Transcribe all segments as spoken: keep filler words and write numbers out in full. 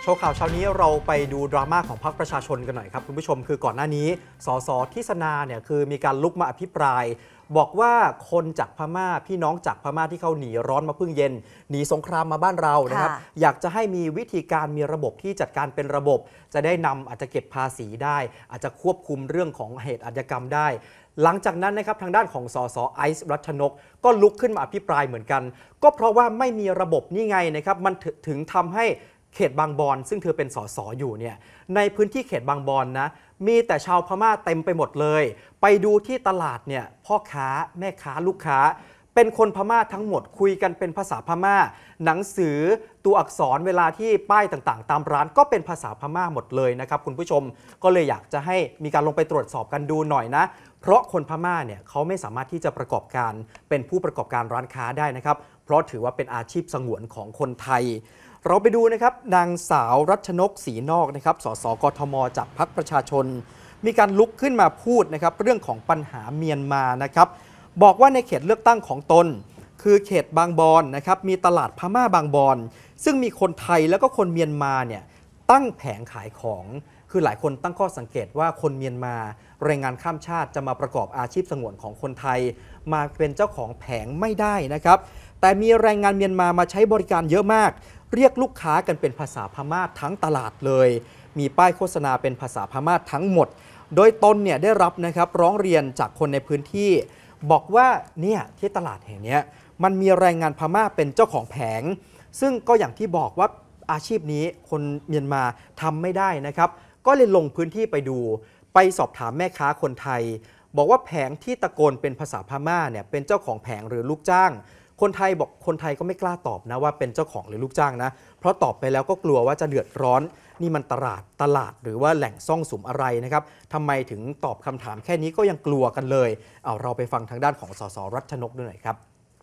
ว์ข่าวเช้านี้เราไปดูดราม่าของพรรคประชาชนกันหน่อยครับคุณผู้ชมคือก่อนหน้านี้สสทิศนาเนี่ยคือมีการลุกมาอภิปรายบอกว่าคนจากพม่าพี่น้องจากพม่าที่เขาหนีร้อนมาพึ่งเย็นหนีสงครามมาบ้านเรานะครับอยากจะให้มีวิธีการมีระบบที่จัดการเป็นระบบจะได้นำอาจจะเก็บภาษีได้อาจจะควบคุมเรื่องของเหตุอาชญากรรมได้หลังจากนั้นนะครับทางด้านของสสไอซ์รัชนกก็ลุกขึ้นมาอภิปรายเหมือนกันก็เพราะว่าไม่มีระบบนี่ไงนะครับมันถึงทำให้เขตบางบอนซึ่งเธอเป็นสสอยู่เนี่ยในพื้นที่เขตบางบอนนะมีแต่ชาวพม่าเต็มไปหมดเลยไปดูที่ตลาดเนี่ยพ่อค้าแม่ค้าลูกค้าเป็นคนพม่าทั้งหมดคุยกันเป็นภาษาพม่าหนังสือตัวอักษรเวลาที่ป้ายต่างๆตามร้านก็เป็นภาษาพม่าหมดเลยนะครับคุณผู้ชมก็เลยอยากจะให้มีการลงไปตรวจสอบกันดูหน่อยนะเพราะคนพม่าเนี่ยเขาไม่สามารถที่จะประกอบการเป็นผู้ประกอบการร้านค้าได้นะครับเพราะถือว่าเป็นอาชีพสงวนของคนไทยเราไปดูนะครับนางสาวรัชนกศรีนอกนะครับสสกทมจากพรรคประชาชนมีการลุกขึ้นมาพูดนะครับเรื่องของปัญหาเมียนมานะครับบอกว่าในเขตเลือกตั้งของตนคือเขตบางบอนนะครับมีตลาดพม่าบางบอนซึ่งมีคนไทยแล้วก็คนเมียนมาเนี่ยตั้งแผงขายของคือหลายคนตั้งข้อสังเกตว่าคนเมียนมาแรงงานข้ามชาติจะมาประกอบอาชีพสงวนของคนไทยมาเป็นเจ้าของแผงไม่ได้นะครับแต่มีแรงงานเมียนมามาใช้บริการเยอะมากเรียกลูกค้ากันเป็นภาษาพม่าทั้งตลาดเลยมีป้ายโฆษณาเป็นภาษาพม่าทั้งหมดโดยตนเนี่ยได้รับนะครับร้องเรียนจากคนในพื้นที่บอกว่าเนี่ยที่ตลาดแห่งนี้มันมีแรงงานพม่าเป็นเจ้าของแผงซึ่งก็อย่างที่บอกว่าอาชีพนี้คนเมียนมาทำไม่ได้นะครับก็เลยลงพื้นที่ไปดูไปสอบถามแม่ค้าคนไทยบอกว่าแผงที่ตะโกนเป็นภาษาพม่าเนี่ยเป็นเจ้าของแผงหรือลูกจ้างคนไทยบอกคนไทยก็ไม่กล้าตอบนะว่าเป็นเจ้าของหรือลูกจ้างนะเพราะตอบไปแล้วก็กลัวว่าจะเดือดร้อนนี่มันตลาดตลาดหรือว่าแหล่งซ่องสุมอะไรนะครับทำไมถึงตอบคำถามแค่นี้ก็ยังกลัวกันเลยเอาเราไปฟังทางด้านของสสรัชนกด้วยหน่อยครับ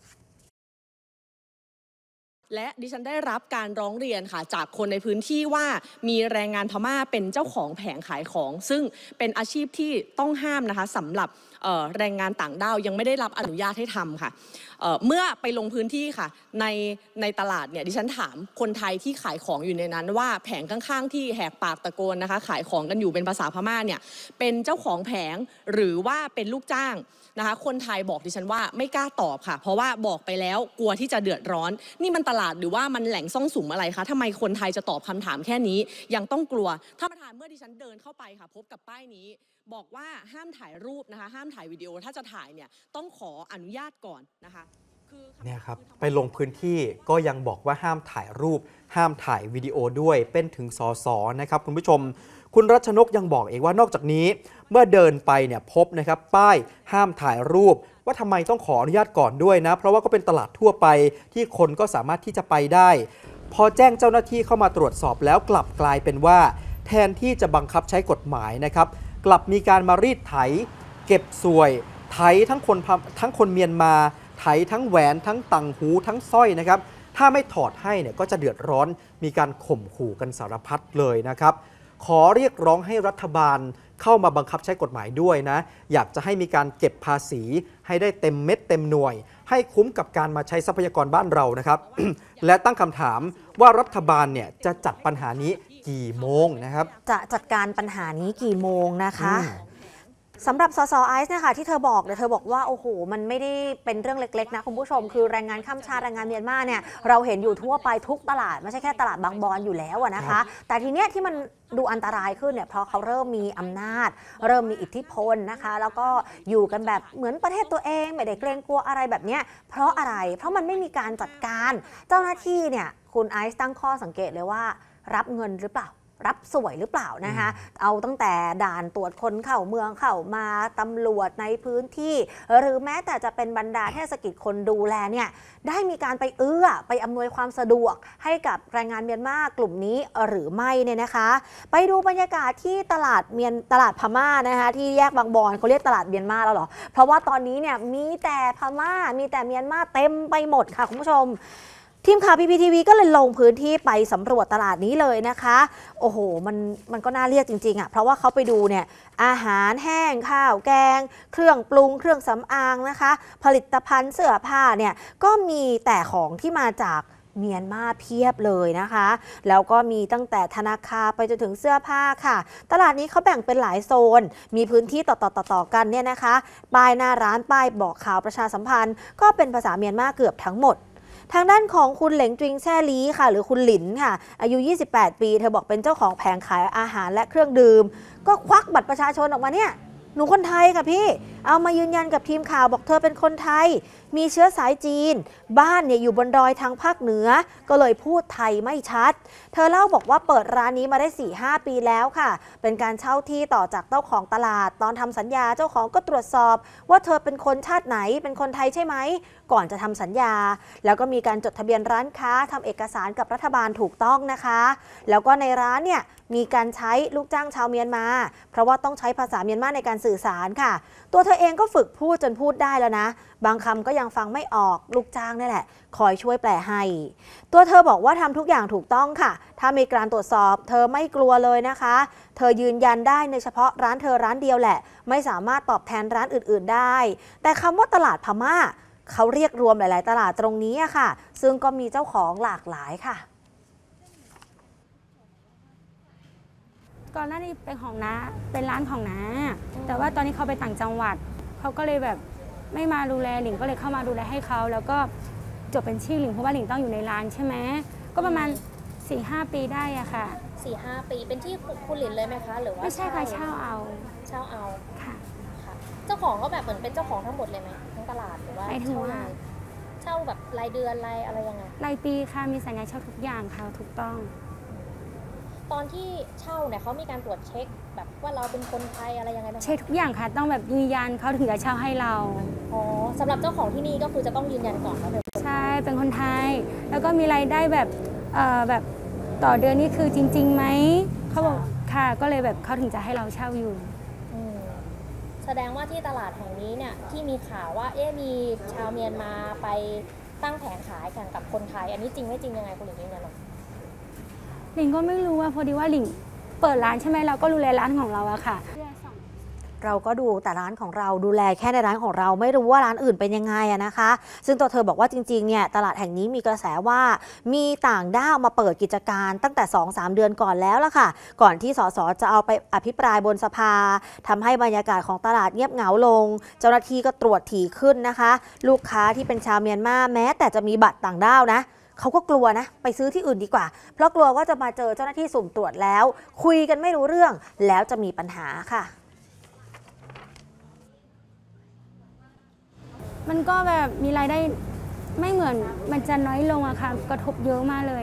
และดิฉันได้รับการร้องเรียนค่ะจากคนในพื้นที่ว่ามีแรงงานพม่าเป็นเจ้าของแผงขายของซึ่งเป็นอาชีพที่ต้องห้ามนะคะสำหรับแรงงานต่างด้าวยังไม่ได้รับอนุญาตให้ทำค่ะเ, เมื่อไปลงพื้นที่ค่ะในในตลาดเนี่ยดิฉันถามคนไทยที่ขายของอยู่ในนั้นว่าแผงข้างๆที่แหกปากตะโกนนะคะขายของกันอยู่เป็นภาษาพม่าเนี่ยเป็นเจ้าของแผงหรือว่าเป็นลูกจ้างนะคะคนไทยบอกดิฉันว่าไม่กล้าตอบค่ะเพราะว่าบอกไปแล้วกลัวที่จะเดือดร้อนนี่มันตลาดหรือว่ามันแหล่งซ่องสุมอะไรคะทำไมคนไทยจะตอบคำถามแค่นี้ยังต้องกลัวท่านประธานเมื่อดิฉันเดินเข้าไปค่ะพบกับป้ายนี้บอกว่าห้ามถ่ายรูปนะคะห้ามถ่ายวิดีโอถ้าจะถ่ายเนี่ยต้องขออนุญาตก่อนนะคะเนี่ยครับไปลงพื้นที่ก็ยังบอกว่าห้ามถ่ายรูปห้ามถ่ายวิดีโอด้วยเป็นถึงสสนะครับคุณผู้ชมคุณรัชนกยังบอกเองว่านอกจากนี้เมื่อเดินไปเนี่ยพบนะครับป้ายห้ามถ่ายรูปว่าทำไมต้องขออนุญาตก่อนด้วยนะเพราะว่าก็เป็นตลาดทั่วไปที่คนก็สามารถที่จะไปได้พอแจ้งเจ้าหน้าที่เข้ามาตรวจสอบแล้วกลับกลายเป็นว่าแทนที่จะบังคับใช้กฎหมายนะครับกลับมีการมารีดไถเก็บสวยไถทั้งคนทั้งคนเมียนมาไถทั้งแหวนทั้งต่างหูทั้งสร้อยนะครับถ้าไม่ถอดให้เนี่ยก็จะเดือดร้อนมีการข่มขู่กันสารพัดเลยนะครับขอเรียกร้องให้รัฐบาลเข้ามาบังคับใช้กฎหมายด้วยนะอยากจะให้มีการเก็บภาษีให้ได้เต็มเม็ดเต็มหน่วยให้คุ้มกับการมาใช้ทรัพยากรบ้านเรานะครับ และตั้งคำถามว่ารัฐบาลเนี่ยจะจัดปัญหานี้กี่โมงนะครับจะจัดการปัญหานี้กี่โมงนะคะสำหรับสสไอซ์เนี่ยค่ะที่เธอบอกเนี่ยเธอบอกว่าโอ้โหมันไม่ได้เป็นเรื่องเล็กๆนะคุณผู้ชมคือแรงงานข้ามชาติแรงงานเมียนมาเนี่ยเราเห็นอยู่ทั่วไปทุกตลาดไม่ใช่แค่ตลาดบางบอนอยู่แล้วนะคะแต่ทีเนี้ยที่มันดูอันตรายขึ้นเนี่ยเพราะเขาเริ่มมีอำนาจเริ่มมีอิทธิพลนะคะแล้วก็อยู่กันแบบเหมือนประเทศตัวเองไม่ได้เกรงกลัวอะไรแบบเนี้ยเพราะอะไรเพราะมันไม่มีการจัดการเจ้าหน้าที่เนี่ยคุณไอซ์ตั้งข้อสังเกตเลยว่ารับเงินหรือเปล่ารับสวยหรือเปล่านะคะเอาตั้งแต่ด่านตรวจคนเข้าเมืองเข้ามาตำรวจในพื้นที่หรือแม้แต่จะเป็นบรรดาเทศกิจคนดูแลเนี่ยได้มีการไปเอื้อไปอำนวยความสะดวกให้กับแรงงานเมียนมากลุ่มนี้หรือไม่เนี่ยนะคะไปดูบรรยากาศที่ตลาดเมียนตลาดพม่านะคะที่แยกบางบอนเขาเรียกตลาดเมียนมาแล้วเหรอเพราะว่าตอนนี้เนี่ยมีแต่พม่ามีแต่เมียนมาเต็มไปหมดค่ะคุณผู้ชมทีมข่าว พี พี ที วี ก็เลยลงพื้นที่ไปสำรวจตลาดนี้เลยนะคะโอ้โหมันมันก็น่าเรียกจริงๆอ่ะเพราะว่าเขาไปดูเนี่ยอาหารแห้งข้าวแกงเครื่องปรุงเครื่องสำอางนะคะผลิตภัณฑ์เสื้อผ้าเนี่ยก็มีแต่ของที่มาจากเมียนมาเพียบเลยนะคะแล้วก็มีตั้งแต่ธนาคารไปจนถึงเสื้อผ้าค่ะตลาดนี้เขาแบ่งเป็นหลายโซนมีพื้นที่ต่อๆๆกันเนี่ยนะคะป้ายหน้าร้านป้ายบอกข่าวประชาสัมพันธ์ก็เป็นภาษาเมียนมาเกือบทั้งหมดทางด้านของคุณเหลงจริงแช่ลีค่ะหรือคุณหลินค่ะอายุยี่สิบแปดปีเธอบอกเป็นเจ้าของแผงขายอาหารและเครื่องดื่มก็ควักบัตรประชาชนออกมาเนี่ยหนูคนไทยค่ะพี่เอามายืนยันกับทีมข่าวบอกเธอเป็นคนไทยมีเชื้อสายจีนบ้านเนี่ยอยู่บนดอยทางภาคเหนือก็เลยพูดไทยไม่ชัดเธอเล่าบอกว่าเปิดร้านนี้มาได้ สี่ห้า ปีแล้วค่ะเป็นการเช่าที่ต่อจากเจ้าของตลาดตอนทำสัญญาเจ้าของก็ตรวจสอบว่าเธอเป็นคนชาติไหนเป็นคนไทยใช่ไหมก่อนจะทำสัญญาแล้วก็มีการจดทะเบียนร้านค้าทำเอกสารกับรัฐบาลถูกต้องนะคะแล้วก็ในร้านเนี่ยมีการใช้ลูกจ้างชาวเมียนมาเพราะว่าต้องใช้ภาษาเมียนมาในการสื่อสารค่ะตัวเธอเองก็ฝึกพูดจนพูดได้แล้วนะบางคำก็ยังฟังไม่ออกลูกจ้างนี่แหละคอยช่วยแปลให้ตัวเธอบอกว่าทำทุกอย่างถูกต้องค่ะถ้ามีการตรวจสอบเธอไม่กลัวเลยนะคะเธอยืนยันได้ในเฉพาะร้านเธอร้านเดียวแหละไม่สามารถตอบแทนร้านอื่นๆได้แต่คำว่าตลาดพม่าเขาเรียกรวมหลายๆตลาดตรงนี้ค่ะซึ่งก็มีเจ้าของหลากหลายค่ะก่อนหน้านี้เป็นของน้าเป็นร้านของน้าแต่ว่าตอนนี้เขาไปต่างจังหวัดเขาก็เลยแบบไม่มาดูแลหลิงก็เลยเข้ามาดูแลให้เขาแล้วก็จบเป็นชื่อหลิงเพราะว่าหลิงต้องอยู่ในร้านใช่ไหมก็ประมาณ สี่ห้า ปีได้อะค่ะสี่ห้า ปีเป็นที่คุณหลินเลยไหมคะหรือว่าไม่ใช่ค่ะเช่าเอาเช่าเอาค่ะค่ะเจ้าของก็แบบเหมือนเป็นเจ้าของทั้งหมดเลยไหมทั้งตลาดหรือว่าไม่ถึงว่าเช่าแบบรายเดือนรายอะไรยังไงรายปีค่ะมีสัญญาเช่าทุกอย่างค่ะถูกต้องตอนที่เช่าเนี่ยเขามีการตรวจเช็คแบบว่าเราเป็นคนไทยอะไรยังไงบ้างเช็คทุกอย่างค่ะต้องแบบยืนยันเขาถึงจะเช่าให้เราอ๋อสำหรับเจ้าของที่นี่ก็คือจะต้องยืนยันก่อนว่าเป็นใช่เป็นคนไทยแล้วก็มีรายได้แบบเอ่อแบบต่อเดือนนี่คือจริงๆไหมเขาบอกค่ะก็เลยแบบเขาถึงจะให้เราเช่าอยู่แสดงว่าที่ตลาดแห่งนี้เนี่ยที่มีข่าวว่าเอ๊ะมีชาวเมียนมาไปตั้งแผงขายแข่งกับคนไทยอันนี้จริงไม่จริงยังไงคุณหลิงยืนยันหรอหลิงก็ไม่รู้ว่าพอดีว่าหลิงเปิดร้านใช่ไหมเราก็ดูแลร้านของเราอะค่ะเราก็ดูแต่ร้านของเราดูแลแค่ในร้านของเราไม่รู้ว่าร้านอื่นเป็นยังไงอะนะคะซึ่งตัวเธอบอกว่าจริงๆเนี่ยตลาดแห่งนี้มีกระแสว่ามีต่างด้าวมาเปิดกิจการตั้งแต่ สองสาม เดือนก่อนแล้วล่ะค่ะก่อนที่สสจะเอาไปอภิปรายบนสภาทำให้บรรยากาศของตลาดเงียบเหงาลงเจ้าหน้าที่ก็ตรวจถี่ขึ้นนะคะลูกค้าที่เป็นชาวเมียนมาแม้แต่จะมีบัตรต่างด้าวนะเขาก็กลัวนะไปซื้อที่อื่นดีกว่าเพราะกลัวว่าจะมาเจอเจ้าหน้าที่สุ่มตรวจแล้วคุยกันไม่รู้เรื่องแล้วจะมีปัญหาค่ะมันก็แบบมีรายได้ไม่เหมือนมันจะน้อยลงอะค่ะกระทบเยอะมากเลย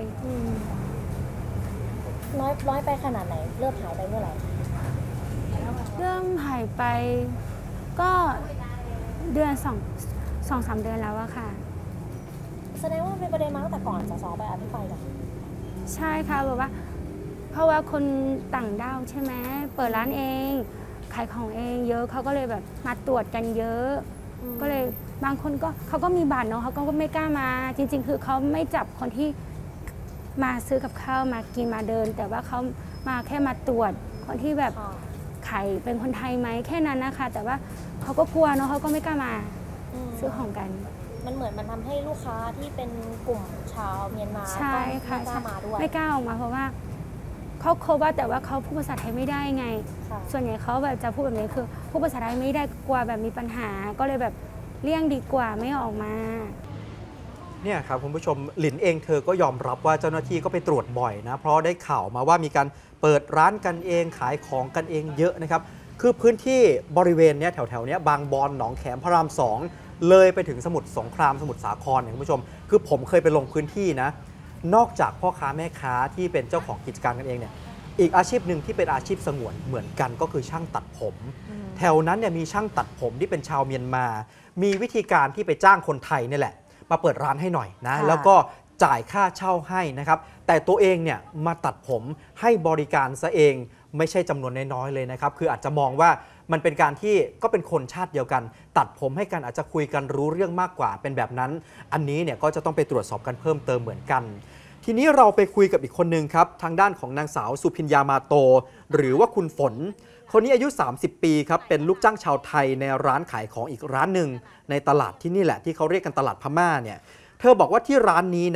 น้อยน้อยไปขนาดไหนเริ่มหายไปเมื่อไหร่เริ่มหายไปก็เดือนสองสองสามเดือนแล้วอะค่ะแสดงว่าเป็นประเด็นมาตั้งแต่ก่อนสสไปอภิปรายเหรอใช่ค่ะแบบว่าเพราะว่าคนต่างด้าวใช่ไหมเปิดร้านเองขายของเองเยอะเขาก็เลยแบบมาตรวจกันเยอะก็เลยบางคนก็เขาก็มีบัตรเนาะเขาก็ไม่กล้ามาจริงๆคือเขาไม่จับคนที่มาซื้อกับข้าวมากินมาเดินแต่ว่าเขามาแค่มาตรวจคนที่แบบขายเป็นคนไทยไหมแค่นั้นนะคะแต่ว่าเขาก็กลัวเนาะเขาก็ไม่กล้ามาซื้อของกันมันเหมือนมันทำให้ลูกค้าที่เป็นกลุ่มชาวเมียนมาใช่ค่ะไม่กล้ามาด้วยไม่กล้าออกมาเพราะว่าเขาโคว่าแต่ว่าเขาพูดภาษาไทยไม่ได้ไงส่วนใหญ่เขาแบบจะพูดแบบนี้คือพูดภาษาไทยไม่ได้กลัวแบบมีปัญหาก็เลยแบบเลี่ยงดีกว่าไม่ออกมาเนี่ยครับคุณผู้ชมหลินเองเธอก็ยอมรับว่าเจ้าหน้าที่ก็ไปตรวจบ่อยนะเพราะได้ข่าวมาว่ามีการเปิดร้านกันเองขายของกันเองเยอะนะครับคือพื้นที่บริเวณเนี้ยแถวๆเนี้ยบางบอนหนองแขมพระรามสองเลยไปถึงสมุทรสงครามสมุทรสาครเนี่ยคุณผู้ชมคือผมเคยไปลงพื้นที่นะนอกจากพ่อค้าแม่ค้าที่เป็นเจ้าของกิจการกันเองเนี่ยอีกอาชีพหนึ่งที่เป็นอาชีพสงวนเหมือนกันก็คือช่างตัดผมแถวนั้นเนี่ยมีช่างตัดผมที่เป็นชาวเมียนมามีวิธีการที่ไปจ้างคนไทยนี่แหละมาเปิดร้านให้หน่อยนะแล้วก็จ่ายค่าเช่าให้นะครับแต่ตัวเองเนี่ยมาตัดผมให้บริการซะเองไม่ใช่จำนวนน้อยๆเลยนะครับคืออาจจะมองว่ามันเป็นการที่ก็เป็นคนชาติเดียวกันตัดผมให้กันอาจจะคุยกันรู้เรื่องมากกว่าเป็นแบบนั้นอันนี้เนี่ยก็จะต้องไปตรวจสอบกันเพิ่มเติมเหมือนกันทีนี้เราไปคุยกับอีกคนนึงครับทางด้านของนางสาวสุพิญญามาโตหรือว่าคุณฝนคนนี้อายุสามสิบปีครับเป็นลูกจ้างชาวไทยในร้านขายของอีกร้านหนึ่งในตลาดที่นี่แหละที่เขาเรียกกันตลาดพม่าเนี่ยเธอบอกว่าที่ร้านนี้นะ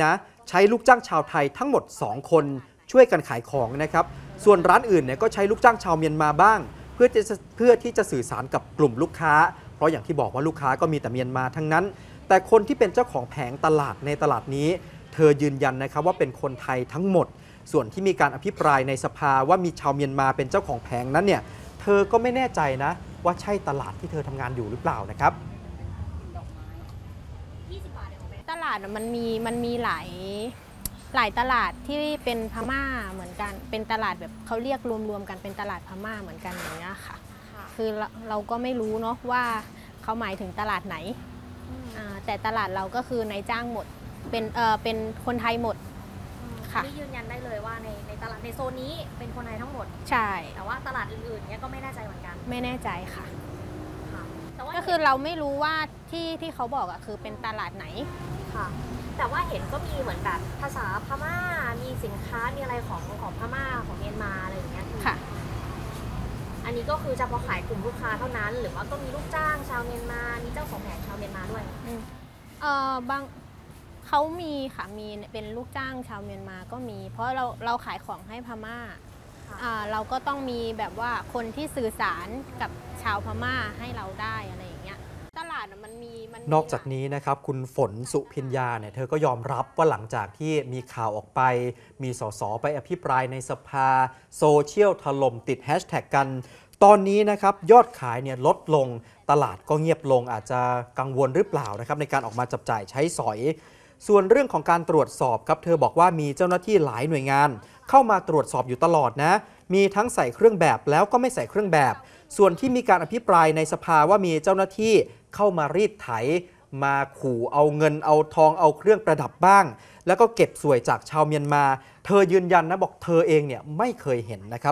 ใช้ลูกจ้างชาวไทยทั้งหมดสองคนช่วยกันขายของนะครับส่วนร้านอื่นเนี่ยก็ใช้ลูกจ้างชาวเมียนมาบ้างเพื่อที่จะเพื่อที่จะสื่อสารกับกลุ่มลูกค้าเพราะอย่างที่บอกว่าลูกค้าก็มีแต่เมียนมาทั้งนั้นแต่คนที่เป็นเจ้าของแผงตลาดในตลาดนี้เธอยืนยันนะครับว่าเป็นคนไทยทั้งหมดส่วนที่มีการอภิปรายในสภาว่ามีชาวเมียนมาเป็นเจ้าของแผงนั้นเนี่ยเธอก็ไม่แน่ใจนะว่าใช่ตลาดที่เธอทำงานอยู่หรือเปล่านะครับตลาดมันมีมันมีหลายหลายตลาดที่เป็นพม่าเหมือนกันเป็นตลาดแบบเขาเรียกรวมๆกันเป็นตลาดพม่าเหมือนกันอย่างเงี้ยค่ะคือเราเราก็ไม่รู้เนาะว่าเขาหมายถึงตลาดไหนแต่ตลาดเราก็คือนายจ้างหมดเป็นเออเป็นคนไทยหมดค่ะนี่ยืนยันได้เลยว่าในในตลาดในโซนนี้เป็นคนไทยทั้งหมดใช่แต่ว่าตลาดอื่นๆเนี้ยก็ไม่แน่ใจเหมือนกันไม่แน่ใจค่ะแต่ว่าก็คือเราไม่รู้ว่าที่ที่เขาบอกอะคือเป็นตลาดไหนค่ะแต่ว่าเห็นก็มีเหมือนแบบภาษาพม่ามีสินค้ามีอะไรของของพม่าของเมียนมาอะไรอย่างเงี้ยค่ะอันนี้ก็คือเฉพาะขายกลุ่มลูกค้าเท่านั้นหรือว่าก็มีลูกจ้างชาวเมียนมามีเจ้าของแผงชาวเมียนมาด้วยเออบางเขามีค่ะมีเป็นลูกจ้างชาวเมียนมาก็มีเพราะเราเราขายของให้พม่าอ่าเราก็ต้องมีแบบว่าคนที่สื่อสารกับชาวพม่าให้เราได้อะไรอย่างเงี้ยตลาดมันมีมันนอกจากนี้นะครับคุณฝนสุพิญญาเนี่ยเธอก็ยอมรับว่าหลังจากที่มีข่าวออกไปมีสสไปอภิปรายในสภาโซเชียลถล่มติดแฮชแท็กกันตอนนี้นะครับยอดขายเนี่ยลดลงตลาดก็เงียบลงอาจจะกังวลหรือเปล่านะครับในการออกมาจับจ่ายใช้สอยส่วนเรื่องของการตรวจสอบครับเธอบอกว่ามีเจ้าหน้าที่หลายหน่วยงานเข้ามาตรวจสอบอยู่ตลอดนะมีทั้งใส่เครื่องแบบแล้วก็ไม่ใส่เครื่องแบบส่วนที่มีการอภิปรายในสภาว่ามีเจ้าหน้าที่เข้ามารีดไถมาขู่เอาเงินเอาทองเอาเครื่องประดับบ้างแล้วก็เก็บสวยจากชาวเมียนมาเธอยืนยันนะบอกเธอเองเนี่ยไม่เคยเห็นนะครับ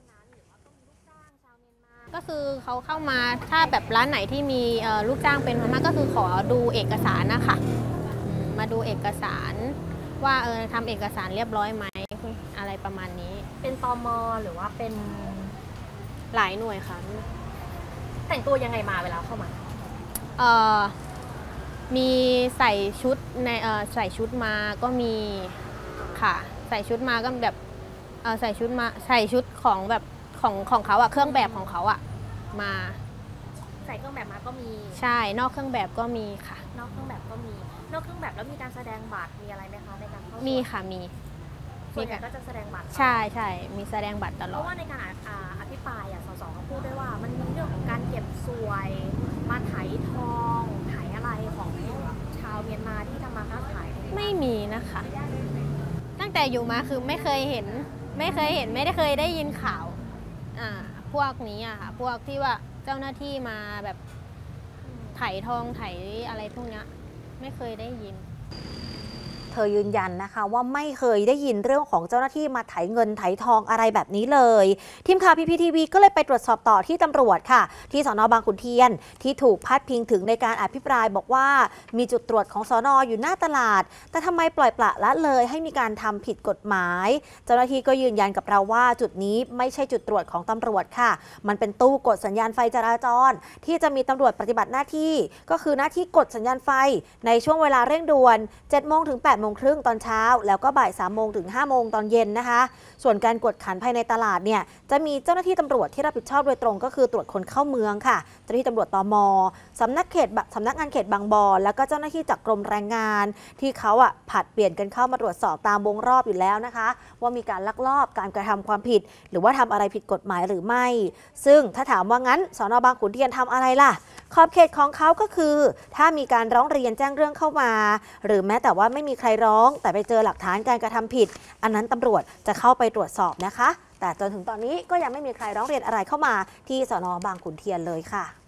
ก็คือเขาเข้ามาถ้าแบบร้านไหนที่มีลูกจ้างเป็นพม่าก็คือขอดูเอกสารนะคะมาดูเอกสารว่าเออทำเอกสารเรียบร้อยไหมอะไรประมาณนี้เป็นตม.หรือว่าเป็นหลายหน่วยค่ะแต่งตัวยังไงมาเวลาเข้ามาเออมีใส่ชุดในเออใส่ชุดมาก็มีค่ะใส่ชุดมาก็แบบเออใส่ชุดมาใส่ชุดของแบบของของเขาอะเครื่องแบบของเขาอะมาใส่เครื่องแบบมาก็มีใช่นอกเครื่องแบบก็มีค่ะนอกเครื่องแบบก็มีนอกเครื่องแบบแล้วมีการแสดงบัตรมีอะไรไหมคะในการเข้ามีค่ะมีส่วนใหญ่ก็จะแสดงบัตรใช่ใช่มีแสดงบัตรตลอดเพราะว่าในการอภิปรายอ่ะสสเขาพูดด้วยว่ามันมีเรื่องของการเก็บสวยมาไถทองไถอะไรของชาวเมียนมาที่ทำมาค้าขายไม่มีนะคะตั้งแต่อยู่มาคือไม่เคยเห็นไม่เคยเห็นไม่ได้เคยได้ยินข่าวอ่าพวกนี้อะค่ะพวกที่ว่าเจ้าหน้าที่มาแบบไถทองไถอะไรพวกนี้ไม่เคยได้ยินเธอยืนยันนะคะว่าไม่เคยได้ยินเรื่องของเจ้าหน้าที่มาไถเงินไถทองอะไรแบบนี้เลยทีมข่าว พี พี ที วี ก็เลยไปตรวจสอบต่อที่ตำรวจค่ะที่สน.บางขุนเทียนที่ถูกพาดพิงถึงในการอภิปรายบอกว่ามีจุดตรวจของสน.อยู่หน้าตลาดแต่ทำไมปล่อยปละละเลยให้มีการทำผิดกฎหมายเจ้าหน้าที่ก็ยืนยันกับเราว่าจุดนี้ไม่ใช่จุดตรวจของตำรวจค่ะมันเป็นตู้กดสัญญาณไฟจราจรที่จะมีตำรวจปฏิบัติหน้าที่ก็คือหน้าที่กดสัญญาณไฟในช่วงเวลาเร่งด่วน เจ็ดโมงถึงแปดโมงครึ่งตอนเช้าแล้วก็บ่ายสามโมงถึงห้าโมงตอนเย็นนะคะส่วนการกวดขันภายในตลาดเนี่ยจะมีเจ้าหน้าที่ตำรวจที่รับผิดชอบโดยตรงก็คือตรวจคนเข้าเมืองค่ะเจ้าหน้าที่ตำรวจตม.สำนักเขตสำนักงานเขตบางบอนแล้วก็เจ้าหน้าที่จากกรมแรงงานที่เขาอ่ะผัดเปลี่ยนกันเข้ามาตรวจสอบตามวงรอบอยู่แล้วนะคะว่ามีการลักลอบการกระทำความผิดหรือว่าทำอะไรผิดกฎหมายหรือไม่ซึ่งถ้าถามว่างั้นสน.บางขุนเทียนทำอะไรล่ะขอบเขตของเขาก็คือถ้ามีการร้องเรียนแจ้งเรื่องเข้ามาหรือแม้แต่ว่าไม่มีใครร้องแต่ไปเจอหลักฐานการกระทำผิดอันนั้นตำรวจจะเข้าไปตรวจสอบนะคะแต่จนถึงตอนนี้ก็ยังไม่มีใครร้องเรียนอะไรเข้ามาที่สน.บางขุนเทียนเลยค่ะ